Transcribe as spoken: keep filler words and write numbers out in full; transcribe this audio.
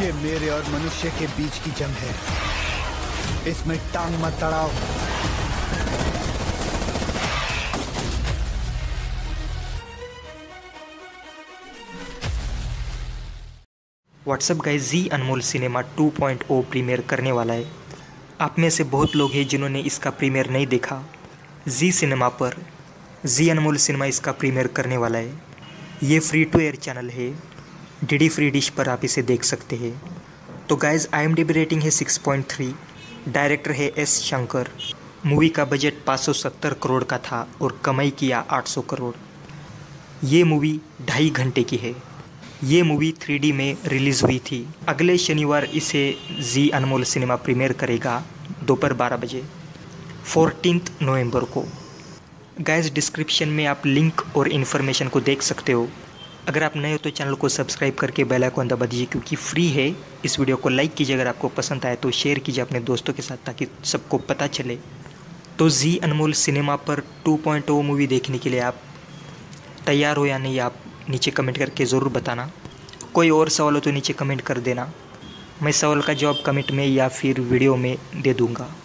ये मेरे और मनुष्य के बीच की जंग है, इसमें टांग मत अड़ाओ। What's up guys, Zee Anmol Cinema two point O premiere करने वाला है। आप में से बहुत लोग हैं जिन्होंने इसका प्रीमियर नहीं देखा। जी सिनेमा पर जी अनमोल सिनेमा इसका प्रीमियर करने वाला है। ये फ्री टू एयर चैनल है, डीडी फ्री डिश पर आप इसे देख सकते हैं। तो गाइस, आईएमडीबी रेटिंग है सिक्स पॉइंट थ्री, डायरेक्टर है एस शंकर। मूवी का बजट पाँच सौ सत्तर करोड़ का था और कमाई किया आठ सौ करोड़। ये मूवी ढाई घंटे की है। ये मूवी थ्री डी में रिलीज़ हुई थी। अगले शनिवार इसे जी अनमोल सिनेमा प्रीमियर करेगा दोपहर बारह बजे, फोर्टीन्थ नवंबर को। गाइस, डिस्क्रिप्शन में आप लिंक और इन्फॉर्मेशन को देख सकते हो। अगर आप नए हो तो चैनल को सब्सक्राइब करके बेल आइकन दबा दीजिए, क्योंकि फ्री है। इस वीडियो को लाइक कीजिए, अगर आपको पसंद आए तो शेयर कीजिए अपने दोस्तों के साथ ताकि सबको पता चले। तो जी अनमोल सिनेमा पर टू पॉइंट ओ मूवी देखने के लिए आप तैयार हो या नहीं, आप नीचे कमेंट करके ज़रूर बताना। कोई और सवाल हो तो नीचे कमेंट कर देना, मैं सवाल का जवाब कमेंट में या फिर वीडियो में दे दूँगा।